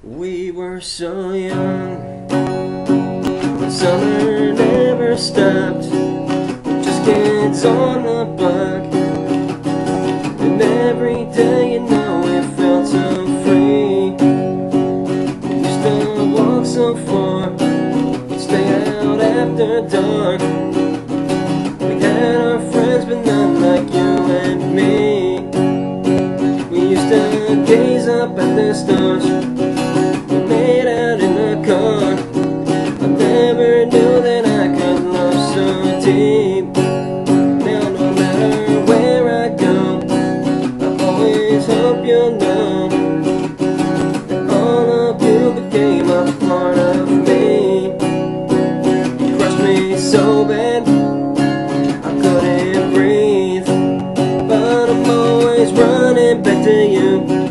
We were so young, the summer never stopped. Just kids on the block, and every day, you know, it felt so free. We used to walk so far, we'd stay out after dark. We had our friends, but none like you and me. We used to gaze up at the stars, made out in the car. I never knew that I could love so deep. Now no matter where I go, I always hope you'll know that all of you became a part of me. You crushed me so bad I couldn't breathe, but I'm always running back to you.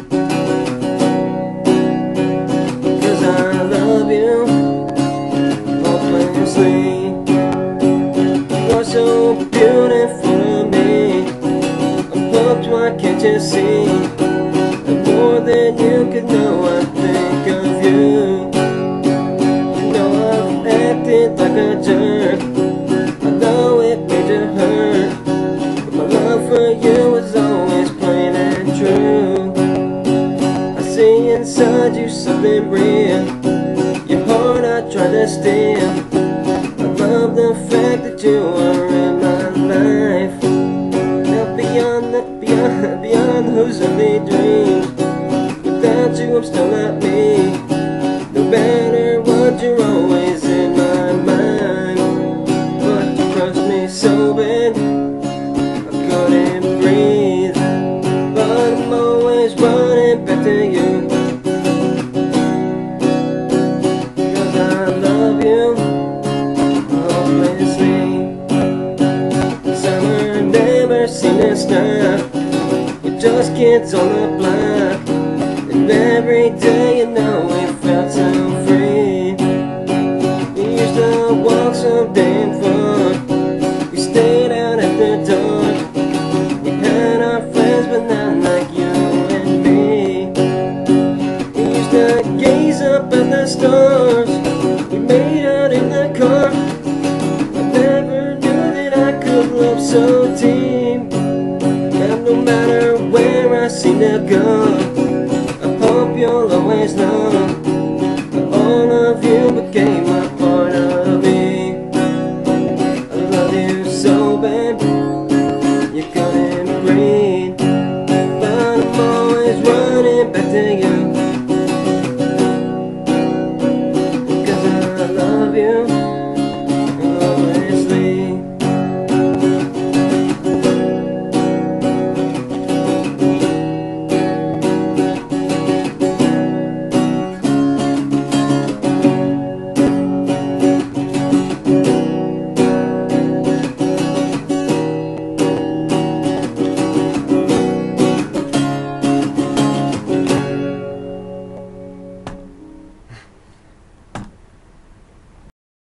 You're so beautiful to me. I'm hooked, why can't you see? And more than you could know, I think of you. You know I've acted like a jerk, I know it made you hurt, but my love for you is always plain and true. I see inside you something real, your heart I try to steal. I love the fact that you are in my life. Now beyond those early dreams, without you I'm still not me. No matter what, you're always in my mind. But you crushed me so bad I couldn't breathe, but I'm always running back to you. Cause I love you. Summer never seemed to stop. We're just kids on the block, and every day, you know, we felt so free. We used to walk so damn far, we stayed out after dark. We had our friends, but not like you and me. We used to gaze up at the stars, we made out in the car. Love so deep, and no matter where I seem to go, I hope you'll always know that all of you became